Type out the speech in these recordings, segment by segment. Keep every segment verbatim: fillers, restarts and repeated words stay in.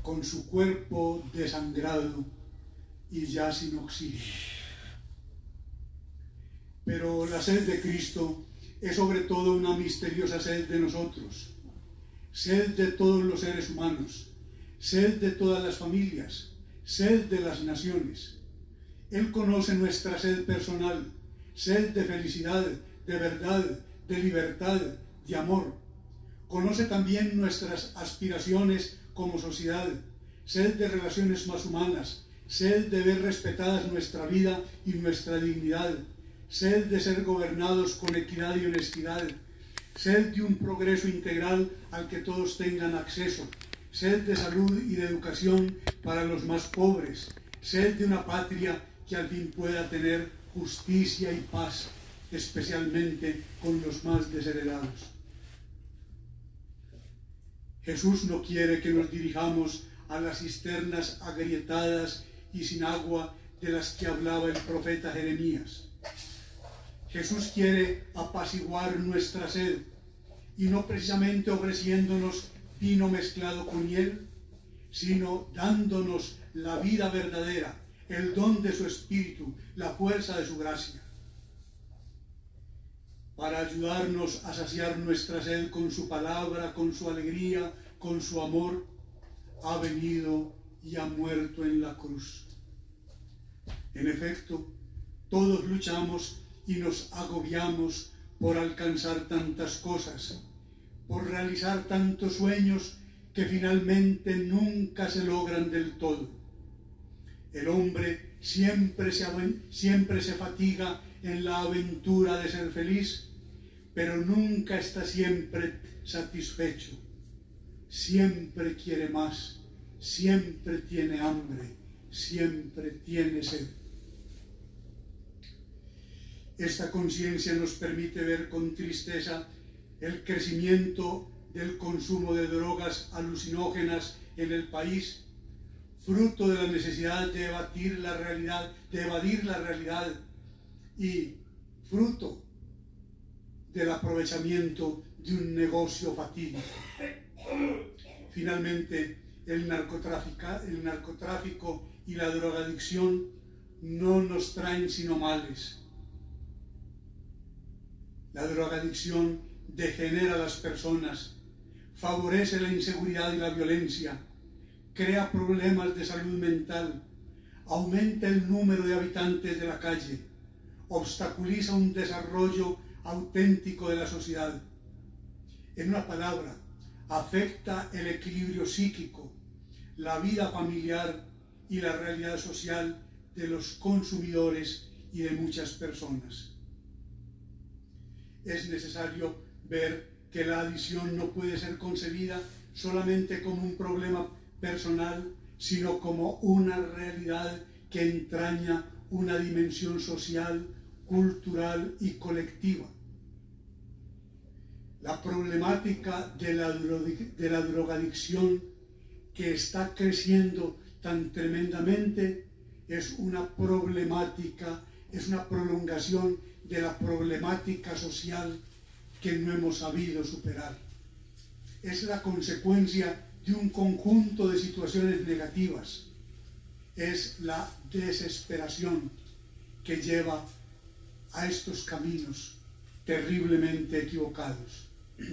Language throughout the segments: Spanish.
con su cuerpo desangrado y ya sin oxígeno. Pero la sed de Cristo es sobre todo una misteriosa sed de nosotros, sed de todos los seres humanos, sed de todas las familias, sed de las naciones. Él conoce nuestra sed personal, sed de felicidad, de verdad, de libertad, de amor. Conoce también nuestras aspiraciones como sociedad, sed de relaciones más humanas, sed de ver respetadas nuestra vida y nuestra dignidad, sed de ser gobernados con equidad y honestidad, sed de un progreso integral al que todos tengan acceso, sed de salud y de educación para los más pobres, sed de una patria que al fin pueda tener justicia y paz, especialmente con los más desheredados. Jesús no quiere que nos dirijamos a las cisternas agrietadas y sin agua de las que hablaba el profeta Jeremías. Jesús quiere apaciguar nuestra sed, y no precisamente ofreciéndonos vino mezclado con hiel, sino dándonos la vida verdadera, el don de su Espíritu, la fuerza de su gracia, para ayudarnos a saciar nuestra sed con su palabra, con su alegría, con su amor. Ha venido y ha muerto en la cruz. En efecto, todos luchamos y nos agobiamos por alcanzar tantas cosas, por realizar tantos sueños que finalmente nunca se logran del todo. El hombre siempre se, siempre se fatiga en la aventura de ser feliz, pero nunca está siempre satisfecho. Siempre quiere más, siempre tiene hambre, siempre tiene sed. Esta conciencia nos permite ver con tristeza el crecimiento del consumo de drogas alucinógenas en el país, fruto de la necesidad de evadir la realidad, de evadir la realidad y fruto del aprovechamiento de un negocio fatídico. Finalmente, el narcotráfico, el narcotráfico y la drogadicción no nos traen sino males. La drogadicción degenera a las personas, favorece la inseguridad y la violencia, crea problemas de salud mental, aumenta el número de habitantes de la calle, obstaculiza un desarrollo auténtico de la sociedad. En una palabra, afecta el equilibrio psíquico, la vida familiar y la realidad social de los consumidores y de muchas personas. Es necesario ver que la adicción no puede ser concebida solamente como un problema personal, sino como una realidad que entraña una dimensión social, cultural y colectiva. La problemática de la, de la drogadicción, que está creciendo tan tremendamente, es una problemática, es una prolongación de la problemática social que no hemos sabido superar. Es la consecuencia de un conjunto de situaciones negativas. Es la desesperación que lleva a estos caminos terriblemente equivocados.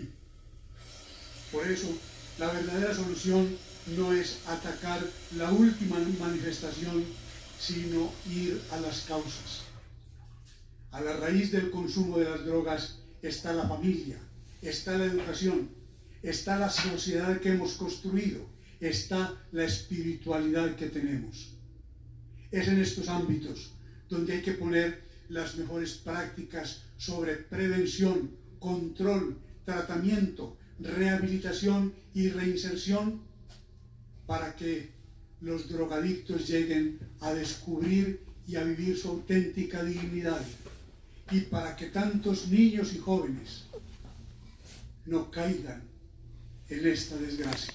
Por eso, la verdadera solución no es atacar la última manifestación, sino ir a las causas. A la raíz del consumo de las drogas está la familia, está la educación, está la sociedad que hemos construido, está la espiritualidad que tenemos. Es en estos ámbitos donde hay que poner las mejores prácticas sobre prevención, control, tratamiento, rehabilitación y reinserción para que los drogadictos lleguen a descubrir y a vivir su auténtica dignidad, y para que tantos niños y jóvenes no caigan en esta desgracia.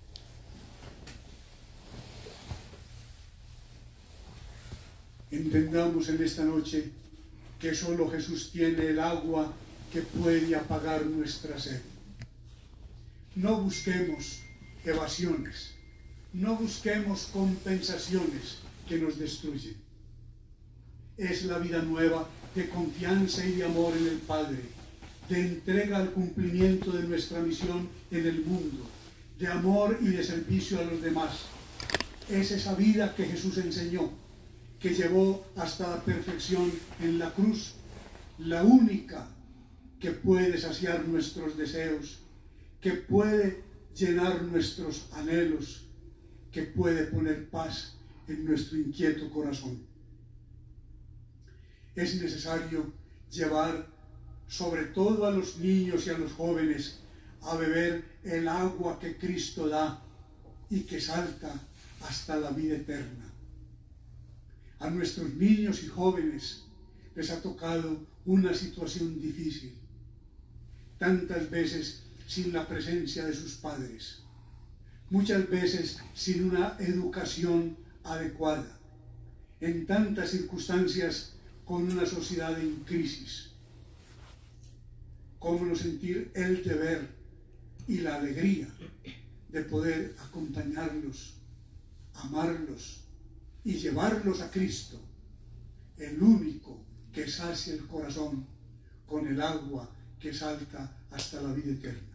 Entendamos en esta noche que solo Jesús tiene el agua que puede apagar nuestra sed. No busquemos evasiones, no busquemos compensaciones que nos destruyen. Es la vida nueva de confianza y de amor en el Padre, de entrega al cumplimiento de nuestra misión en el mundo, de amor y de servicio a los demás. Es esa vida que Jesús enseñó, que llevó hasta la perfección en la cruz, la única que puede saciar nuestros deseos, que puede llenar nuestros anhelos, que puede poner paz en nuestro inquieto corazón. Es necesario llevar sobre todo a los niños y a los jóvenes a beber el agua que Cristo da y que salta hasta la vida eterna. A nuestros niños y jóvenes les ha tocado una situación difícil, tantas veces sin la presencia de sus padres, muchas veces sin una educación adecuada, en tantas circunstancias con una sociedad en crisis. Cómo no sentir el deber y la alegría de poder acompañarlos, amarlos y llevarlos a Cristo, el único que sacia el corazón con el agua que salta hasta la vida eterna.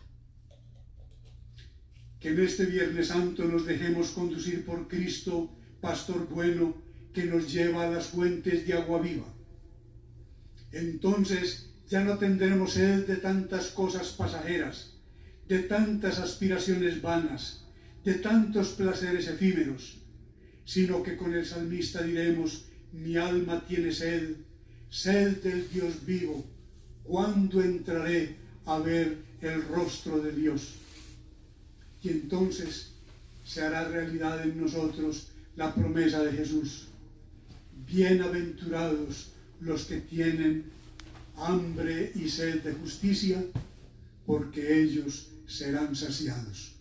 Que en este Viernes Santo nos dejemos conducir por Cristo, Pastor bueno, que nos lleva a las fuentes de agua viva. Entonces ya no tendremos sed de tantas cosas pasajeras, de tantas aspiraciones vanas, de tantos placeres efímeros, sino que con el salmista diremos: mi alma tiene sed, sed del Dios vivo. ¿Cuándo entraré a ver el rostro de Dios? Y entonces se hará realidad en nosotros la promesa de Jesús: bienaventurados los que tienen hambre y sed de justicia, porque ellos serán saciados.